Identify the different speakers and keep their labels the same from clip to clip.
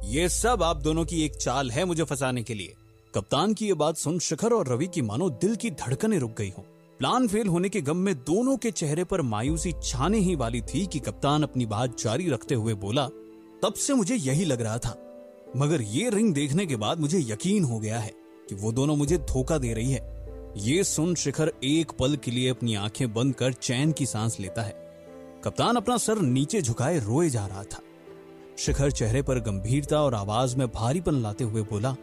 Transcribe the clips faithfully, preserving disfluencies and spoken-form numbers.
Speaker 1: ये सब आप दोनों की एक चाल है मुझे फंसाने के लिए। कप्तान की ये बात सुन शिखर और रवि की मानो दिल की धड़कनें रुक गई हों। प्लान फेल होने के गम में दोनों के चेहरे पर मायूसी छाने ही वाली थी कि कप्तान अपनी बात जारी रखते हुए बोला, तब से मुझे यही लग रहा था, मगर ये रिंग देखने के बाद मुझे यकीन हो गया है कि वो दोनों मुझे धोखा दे रही है। ये सुन शिखर एक पल के लिए अपनी आंखें बंद कर चैन की सांस लेता है। कप्तान अपना सर नीचे झुकाए रोए जा रहा था। शिखर चेहरे पर गंभीरता और आवाज में भारीपन लाते हुए बोला,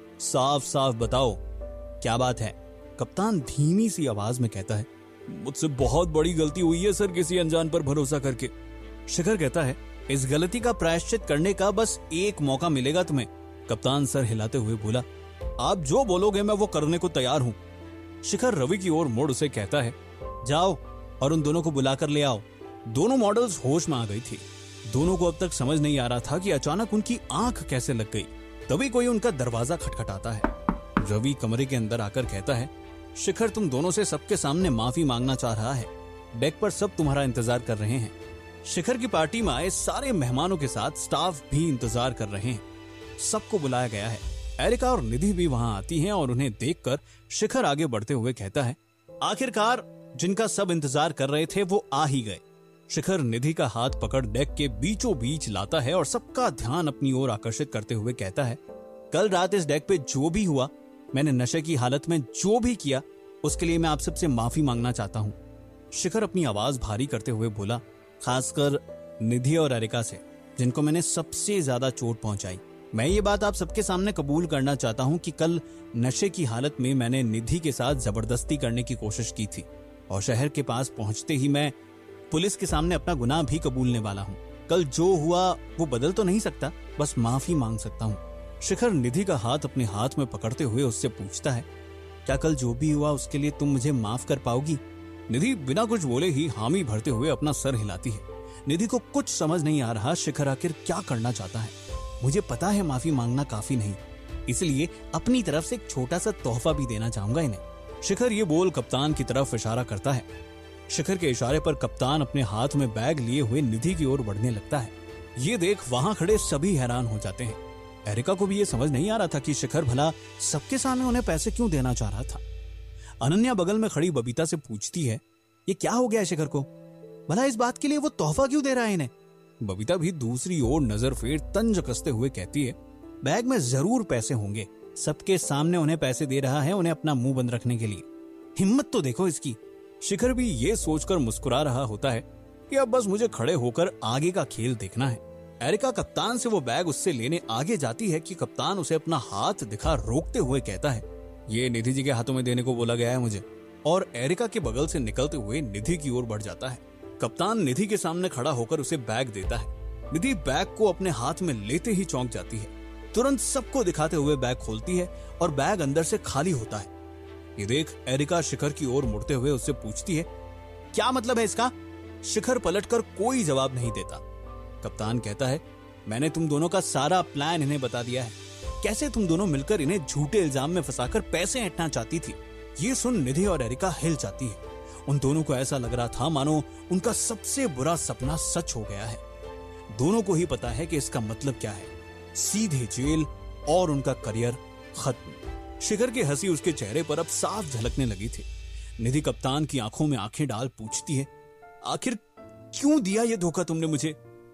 Speaker 1: साफ साफ बताओ क्या बात है। कप्तान धीमी सी आवाज में कहता है, मुझसे बहुत बड़ी गलती हुई है सर, किसी अनजान पर भरोसा करके। शिखर कहता है, इस गलती का प्रायश्चित करने का बस एक मौका मिलेगा तुम्हें। कप्तान सर हिलाते हुए बोला, आप जो बोलोगे मैं वो करने को तैयार हूं। शिखर रवि की ओर मुड़ उसे कहता है, जाओ और उन दोनों को बुलाकर ले आओ। दोनों मॉडल्स होश में आ गई थी। दोनों को अब तक समझ नहीं आ रहा था कि अचानक उनकी आंख कैसे लग गई। तभी कोई उनका दरवाजा खटखटाता है। रवि कमरे के अंदर आकर कहता है, शिखर तुम दोनों से सबके सामने माफी मांगना चाह रहा है। डेक पर सब तुम्हारा इंतजार कर रहे हैं। शिखर की पार्टी में आए सारे मेहमानों के साथ स्टाफ भी इंतजार कर रहे हैं। सबको बुलाया गया है। एरिका और निधि भी वहां आती हैं और उन्हें देखकर शिखर आगे बढ़ते हुए कहता है, आखिरकार जिनका सब इंतजार कर रहे थे वो आ ही गए। शिखर निधि का हाथ पकड़ डेक के बीचों बीच लाता है और सबका ध्यान अपनी ओर आकर्षित करते हुए कहता है, कल रात इस डेक पे जो भी हुआ, मैंने नशे की हालत में जो भी किया, उसके लिए मैं आप सबसे माफी मांगना चाहता हूँ। शिखर अपनी आवाज भारी करते हुए बोला, खासकर निधि और एरिका से, जिनको मैंने सबसे ज्यादा चोट पहुंचाई। मैं ये बात आप सबके सामने कबूल करना चाहता हूं कि कल नशे की हालत में मैंने निधि के साथ जबरदस्ती करने की कोशिश की थी और शहर के पास पहुंचते ही मैं पुलिस के सामने अपना गुनाह भी कबूलने वाला हूं। कल जो हुआ वो बदल तो नहीं सकता, बस माफी मांग सकता हूं। शिखर निधि का हाथ अपने हाथ में पकड़ते हुए उससे पूछता है, क्या कल जो भी हुआ उसके लिए तुम मुझे माफ कर पाओगी? निधि बिना कुछ बोले ही हामी भरते हुए अपना सर हिलाती है। निधि को कुछ समझ नहीं आ रहा शिखर आखिर क्या करना चाहता है। मुझे पता है माफी मांगना काफी नहीं, इसलिए अपनी तरफ से एक छोटा सा तोहफा भी देना चाहूंगा इन्हें। शिखर ये बोल कप्तान की तरफ इशारा करता है। शिखर के इशारे पर कप्तान अपने हाथ में बैग लिए हुए निधि की ओर बढ़ने लगता है। ये देख वहां खड़े सभी हैरान हो जाते हैं। एरिका को भी ये समझ नहीं आ रहा था कि शिखर भला सबके सामने उन्हें पैसे क्यों देना चाह रहा था। अनन्या बगल में खड़ी बबीता से पूछती है, ये क्या हो गया है शिखर को? भला इस बात के लिए वो तोहफा क्यों दे रहा है इन्हें? बबीता भी दूसरी ओर नजर फेर तंज कसते हुए कहती है, बैग में जरूर पैसे होंगे, सबके सामने उन्हें पैसे दे रहा है, उन्हें अपना मुंह बंद रखने के लिए। हिम्मत तो देखो इसकी। शिखर भी ये सोचकर मुस्कुरा रहा होता है कि अब बस मुझे खड़े होकर आगे का खेल देखना है। एरिका कप्तान से वो बैग उससे लेने आगे जाती है कि कप्तान उसे अपना हाथ दिखा रोकते हुए कहता है, ये निधि जी के हाथों में देने को बोला गया है मुझे, और एरिका के बगल से निकलते हुए निधि की ओर बढ़ जाता है। कप्तान निधि के सामने खड़ा होकर उसे बैग देता है। निधि बैग को अपने हाथ में लेते ही चौंक जाती है। तुरंत सबको दिखाते हुए बैग खोलती है और बैग अंदर से खाली होता है। ये देख एरिका शिखर की ओर मुड़ते हुए उससे पूछती है, क्या मतलब है इसका? शिखर पलटकर कोई जवाब नहीं देता। कप्तान कहता है, मैंने तुम दोनों का सारा प्लान इन्हें बता दिया है, कैसे तुम दोनों मिलकर इन्हें झूठे इल्जाम में फंसाकर पैसे ऐंठना चाहती थी। ये सुन निधि और एरिका हिल जाती है। उन दोनों को ऐसा लग रहा था मानो उनका सबसे बुरा सपना सच हो गया है। दोनों को ही पता है कि इसका मतलब क्या है, सीधे जेल और उनका करियर खत्म। शिखर की हंसी उसके चेहरे पर अब साफ झलकने लगी थी। निधि कप्तान की आंखों में आंखें डाल पूछती है, आखिर क्यों दिया ये धोखा तुमने मुझे?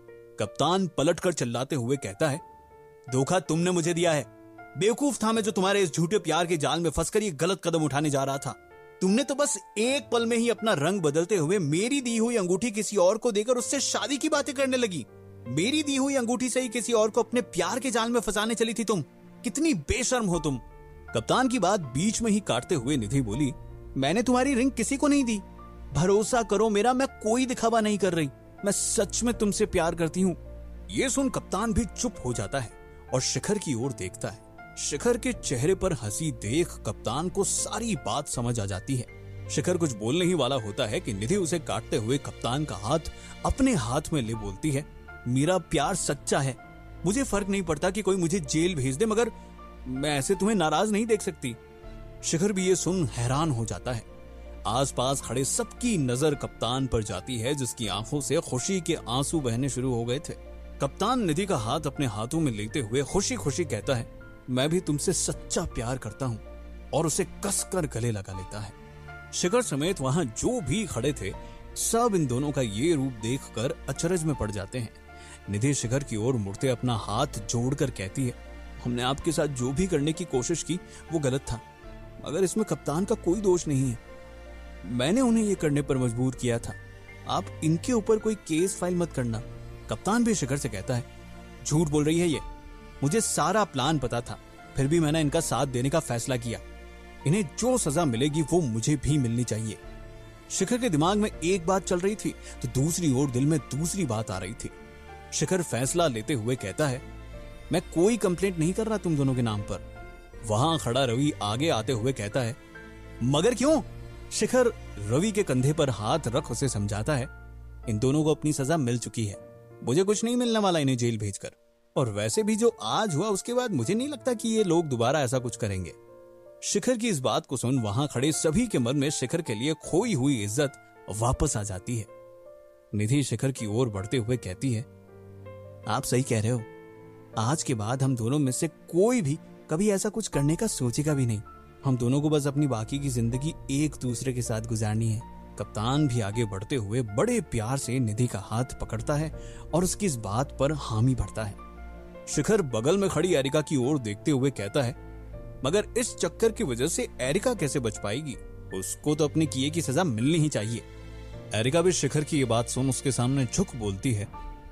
Speaker 1: कप्तान पलटकर चिल्लाते हुए कहता है, धोखा तुमने मुझे दिया है। बेवकूफ था मैं जो तुम्हारे इस झूठे प्यार के जाल में फंसकर ये गलत कदम उठाने जा रहा था। तुमने तो बस एक पल में ही अपना रंग बदलते हुए मेरी दी हुई अंगूठी किसी और को देकर उससे शादी की बातें करने लगी। मेरी दी हुई अंगूठी से ही किसी और को अपने प्यार के जाल में फंसाने चली थी तुम। कितनी बेशर्म हो तुम। कप्तान की बात बीच में ही काटते हुए निधि बोली, मैंने तुम्हारी रिंग किसी को नहीं दी। भरोसा करो मेरा, मैं कोई दिखावा नहीं कर रही, मैं सच में तुमसे प्यार करती हूँ। ये सुन कप्तान भी चुप हो जाता है और शिखर की ओर देखता है। शिखर के चेहरे पर हंसी देख कप्तान को सारी बात समझ आ जाती है। शिखर कुछ बोलने ही वाला होता है कि निधि उसे काटते हुए कप्तान का हाथ अपने हाथ में ले बोलती है, मेरा प्यार सच्चा है, मुझे फर्क नहीं पड़ता कि कोई मुझे जेल भेज दे, मगर मैं ऐसे तुम्हें नाराज नहीं देख सकती। शिखर भी ये सुन हैरान हो जाता है। आसपास खड़े सबकी नजर कप्तान पर जाती है, जिसकी आंखों से खुशी के आंसू बहने शुरू हो गए थे। कप्तान निधि का हाथ अपने हाथों में लेते हुए खुशी खुशी कहता है, मैं भी तुमसे सच्चा प्यार करता हूँ, और उसे कसकर गले लगा लेता है। शिखर समेत वहां जो भी खड़े थे सब इन दोनों का ये रूप देखकर अचरज में पड़ जाते हैं। निधि शिखर की ओर मुड़ते अपना हाथ जोड़कर कहती है, हमने आपके साथ जो भी करने की कोशिश की वो गलत था, मगर इसमें कप्तान का कोई दोष नहीं है। मैंने उन्हें ये करने पर मजबूर किया था। आप इनके ऊपर कोई केस फाइल मत करना। कप्तान भी शिखर से कहता है, झूठ बोल रही है ये, मुझे सारा प्लान पता था, फिर भी मैंने इनका साथ देने का फैसला किया। इन्हें जो सजा मिलेगी वो मुझे भी मिलनी चाहिए। शिखर के दिमाग में एक बात चल रही थी तो दूसरी ओर दिल में दूसरी बात आ रही थी। शिखर फैसला लेते हुए कहता है, मैं कोई कंप्लेंट नहीं कर रहा तुम दोनों के नाम पर। वहां खड़ा रवि आगे आते हुए कहता है, मगर क्यों? शिखर रवि के कंधे पर हाथ रख उसे समझाता है, इन दोनों को अपनी सजा मिल चुकी है, मुझे कुछ नहीं मिलने वाला इन्हें जेल भेजकर, और वैसे भी जो आज हुआ उसके बाद मुझे नहीं लगता कि ये लोग दोबारा ऐसा कुछ करेंगे। शिखर की इस बात को सुन वहां खड़े सभी के मन में शिखर के लिए खोई हुई इज्जत वापस आ जाती है। निधि शिखर की ओर बढ़ते हुए कहती है, आप सही कह रहे हो, आज के बाद हम दोनों में से कोई भी कभी ऐसा कुछ करने का सोचेगा भी नहीं। हम दोनों को बस अपनी बाकी की जिंदगी एक दूसरे के साथ गुजारनी है। कप्तान भी आगे बढ़ते हुए बड़े प्यार से निधि का हाथ पकड़ता है और उसकी इस बात पर हामी भरता है। शिखर बगल में खड़ी एरिका की ओर देखते हुए कहता है, मगर इस चक्कर की वजह से एरिका कैसे बच पाएगी? उसको तो अपने किए की सजा मिलनी ही चाहिए। एरिका भी शिखर की ये बात सुन उसके सामने झुक बोलती है,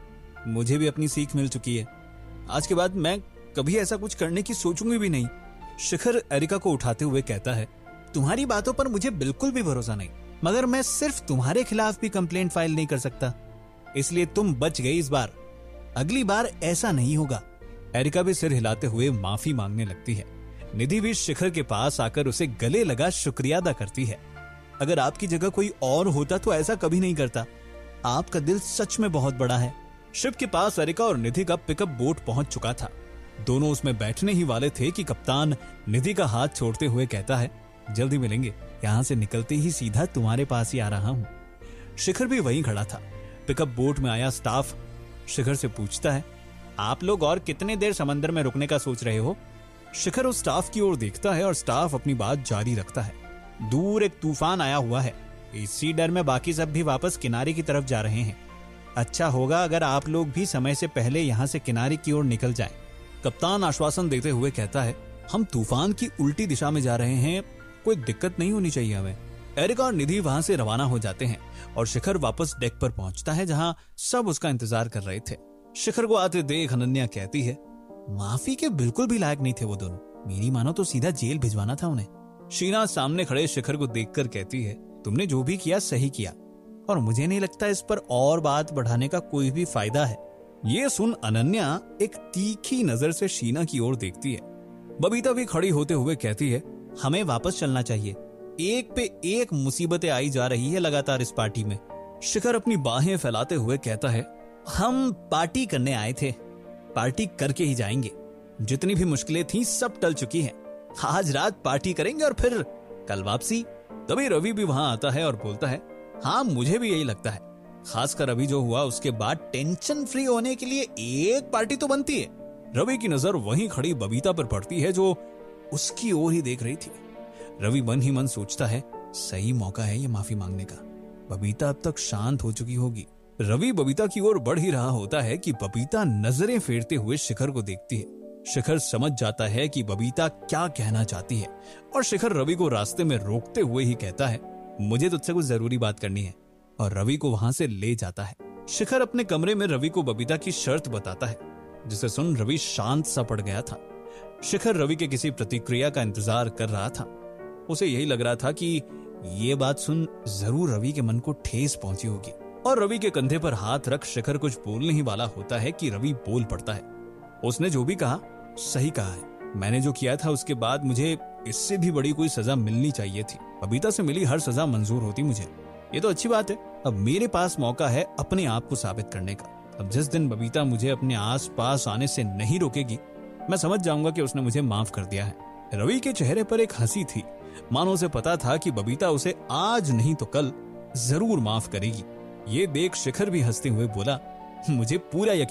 Speaker 1: मुझे भी अपनी सीख मिल चुकी है, आज के बाद मैं कभी ऐसा कुछ करने की सोचूंगी भी नहीं। शिखर एरिका को उठाते हुए कहता है, तुम्हारी बातों पर मुझे बिल्कुल भी भरोसा नहीं, मगर मैं सिर्फ तुम्हारे खिलाफ भी कंप्लेंट फाइल नहीं कर सकता, इसलिए तुम बच गई इस बार, अगली बार ऐसा नहीं होगा। एरिका भी सिर हिलाते हुए माफी मांगने लगती है। निधि भी शिखर के पास आकर उसे गले लगा शुक्रिया अदा करती है। अगर आपकी जगह कोई और होता तो ऐसा कभी नहीं करता, आपका दिल सच में बहुत बड़ा है। शिप के पास एरिका और निधि का पिकअप बोट पहुंच चुका था। दोनों उसमें बैठने ही वाले थे कि कप्तान निधि का हाथ छोड़ते हुए कहता है, जल्दी मिलेंगे, यहां से निकलते ही सीधा तुम्हारे पास ही आ रहा हूं। शिखर भी वहीं खड़ा था। पिकअप बोट में आया स्टाफ शिखर से पूछता है, आप लोग और कितने देर समंदर में रुकने का सोच रहे हो? शिखर उस स्टाफ की ओर देखता है और स्टाफ अपनी बात जारी रखता है, दूर एक तूफान आया हुआ है, इसी डर में बाकी सब भी वापस किनारे की तरफ जा रहे हैं। अच्छा होगा अगर आप लोग भी समय से पहले यहाँ से किनारे की ओर निकल जाएं। कप्तान आश्वासन देते हुए कहता है, हम तूफान की उल्टी दिशा में जा रहे हैं, कोई दिक्कत नहीं होनी चाहिए हमें। एरिका और निधि वहां से रवाना हो जाते हैं और शिखर वापस डेक पर पहुंचता है जहां सब उसका इंतजार कर रहे थे। शिखर को आते देख अनन्या कहती है, माफी के बिल्कुल भी लायक नहीं थे वो दोनों, मेरी मानो तो सीधा जेल भिजवाना था उन्हें। शीना सामने खड़े शिखर को देखकर कहती है, तुमने जो भी किया सही किया और मुझे नहीं लगता इस पर और बात बढ़ाने का कोई भी फायदा है। ये सुन अनन्या एक तीखी नजर से शीना की ओर देखती है। बबीता भी खड़ी होते हुए कहती है, हमें वापस चलना चाहिए, एक पे एक मुसीबतें आई जा रही है लगातार इस पार्टी में। शिखर अपनी बाहें फैलाते हुए कहता है, हम पार्टी करने आए थे, पार्टी करके ही जाएंगे, जितनी भी मुश्किलें थी सब टल चुकी हैं, आज रात पार्टी करेंगे और फिर कल वापसी। तभी रवि भी वहां आता है और बोलता है, हाँ मुझे भी यही लगता है, खासकर अभी जो हुआ उसके बाद टेंशन फ्री होने के लिए एक पार्टी तो बनती है। रवि की नजर वहीं खड़ी बबीता पर पड़ती है जो उसकी ओर ही देख रही थी। रवि मन ही मन सोचता है, सही मौका है ये माफी मांगने का, बबीता अब तक शांत हो चुकी होगी। रवि बबीता की ओर बढ़ ही रहा होता है कि बबीता नजरें फेरते हुए शिखर को देखती है। शिखर समझ जाता है कि बबीता क्या कहना चाहती है और शिखर रवि को रास्ते में रोकते हुए ही कहता है, मुझे तुझसे कुछ जरूरी बात करनी है, और रवि को वहां से ले जाता है। शिखर अपने कमरे में रवि को बबीता की शर्त बताता है, जिसे सुन रवि शांत सा पड़ गया था। शिखर रवि के किसी प्रतिक्रिया का इंतजार कर रहा था। उसे यही लग रहा था कि ये बात सुन जरूर रवि के मन को ठेस पहुंची होगी, और रवि के कंधे पर हाथ रख शिखर कुछ बोलने ही वाला होता है कि रवि बोल पड़ता है, उसने जो भी कहा सही कहा है, मैंने जो किया था उसके बाद मुझे इससे भी बड़ी कोई सजा मिलनी चाहिए थी। बबीता से मिली हर सजा मंजूर होती मुझे, ये तो अच्छी बात है, अब मेरे पास मौका है अपने आप को साबित करने का। अब जिस दिन बबीता मुझे अपने आस पास आने से नहीं रोकेगी, मैं समझ जाऊंगा कि उसने मुझे माफ कर दिया है। रवि के चेहरे पर एक हंसी थी, मानो उसे पता था कि बबीता उसे आज नहीं तो कल जरूर माफ करेगी। ये देख शिखर भी हंसते हुए बोला, मुझे पूरा यकीन है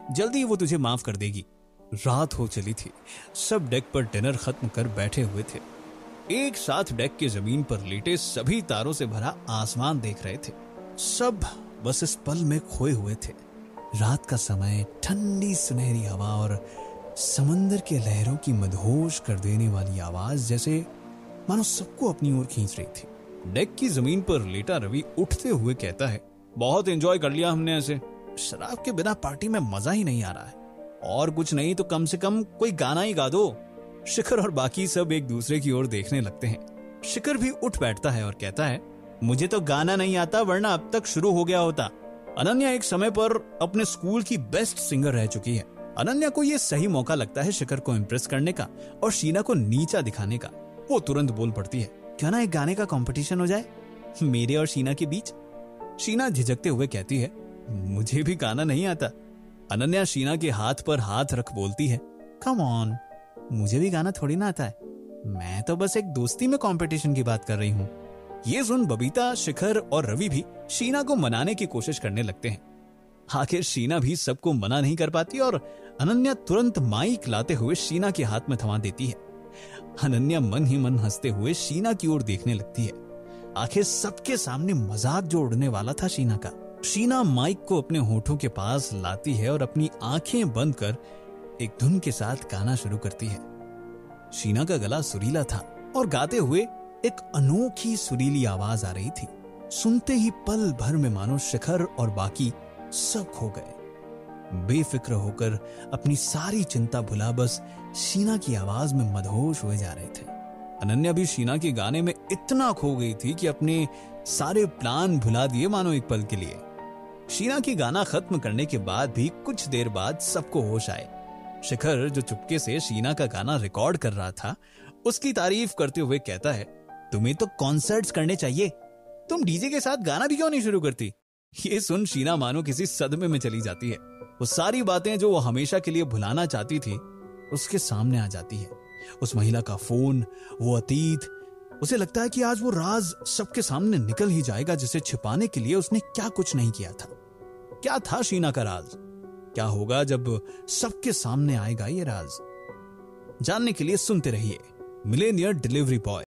Speaker 1: जल्दी ही वो तुझे माफ कर देगी। रात हो चली थी। सब डेक पर डिनर खत्म कर बैठे हुए थे। एक साथ डेक के जमीन पर लेटे सभी तारों से भरा आसमान देख रहे थे। सब बस इस पल में खोए हुए थे। रात का समय, ठंडी सुनहरी हवा और समंदर के लहरों की मदहोश कर देने वाली आवाज जैसे मानो सबको अपनी ओर खींच रही थी। डेक की जमीन पर लेटा रवि उठते हुए कहता है, बहुत एंजॉय कर लिया हमने ऐसे। शराब के बिना पार्टी में मजा ही नहीं आ रहा है। और कुछ नहीं तो कम से कम कोई गाना ही गा दो। शिखर और बाकी सब एक दूसरे की ओर देखने लगते हैं। शिखर भी उठ बैठता है और कहता है, मुझे तो गाना नहीं आता वरना अब तक शुरू हो गया होता। अनन्या एक समय पर अपने स्कूल की बेस्ट सिंगर रह चुकी है। अनन्या को यह सही मौका लगता है शिखर को इम्प्रेस करने का और शीना को नीचा दिखाने का। वो तुरंत बोल पड़ती है, क्यों ना एक गाने का कंपटीशन हो जाए मेरे और शीना के बीच। शीना झिझकते हुए कहती है, मुझे भी गाना नहीं आता। अनन्या शीना के हाथ पर हाथ रख बोलती है, कम ऑन, मुझे भी गाना थोड़ी ना आता है। मैं तो बस एक दोस्ती में कंपटीशन की बात कर रही हूँ। ये सुन बबीता, शिखर और रवि भी शीना को मनाने की कोशिश करने लगते हैं। आखिर शीना भी सबको मना नहीं कर पाती और अनन्या तुरंत माइक लाते हुए शीना के हाथ में थमा देती है। अनन्या मन ही मन हंसते हुए शीना की ओर देखने लगती है। आखिर सबके सामने मजाक जो उड़ने वाला था शीना का। शीना माइक को अपने होठों के पास लाती है और अपनी आंखें बंद कर एक धुन के साथ गाना शुरू करती है। शीना का गला सुरीला था और गाते हुए एक अनोखी सुरीली आवाज आ रही थी। सुनते ही पल भर में मानो शिखर और बाकी सब खो गए। बेफिक्र होकर अपनी सारी चिंता भुला बस शीना की आवाज में मदहोश हुए जा रहे थे। अनन्या भी शीना के गाने में इतना खो गई थी कि अपने सारे प्लान भुला दिए मानो एक पल के लिए। शीना की गाना खत्म करने के बाद भी कुछ देर बाद सबको होश आए। शिखर जो चुपके से शीना का गाना रिकॉर्ड कर रहा था, उसकी तारीफ करते हुए कहता है, तुम्हें तो कॉन्सर्ट्स करने चाहिए, तुम डीजे के साथ गाना भी क्यों नहीं शुरू करती। ये सुन शीना मानो किसी सदमे में चली जाती है। वो सारी बातें जो वो हमेशा के लिए भुलाना चाहती थी उसके सामने आ जाती है। उस महिला का फोन, वो अतीत, उसे लगता है कि आज वो राज सबके सामने निकल ही जाएगा जिसे छिपाने के लिए उसने क्या कुछ नहीं किया था। क्या था शीना का राज? क्या होगा जब सबके सामने आएगा ये राज? जानने के लिए सुनते रहिए मिलेनियर डिलीवरी बॉय।